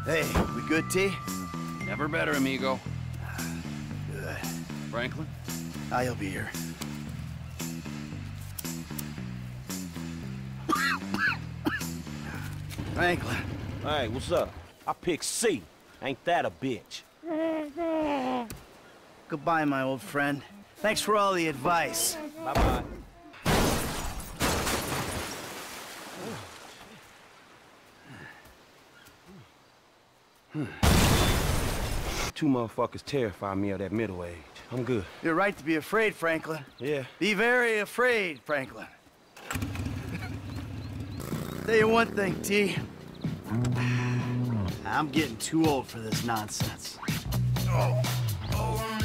Hey, we good, T? Never better, amigo. Good. Franklin? I'll be here. Franklin. Hey, what's up? I picked C. Ain't that a bitch? Goodbye, my old friend. Thanks for all the advice. Bye-bye. Two motherfuckers terrify me of that middle age. I'm good. You're right to be afraid, Franklin. Yeah. Be very afraid, Franklin. Tell you one thing, T. I'm getting too old for this nonsense. Oh.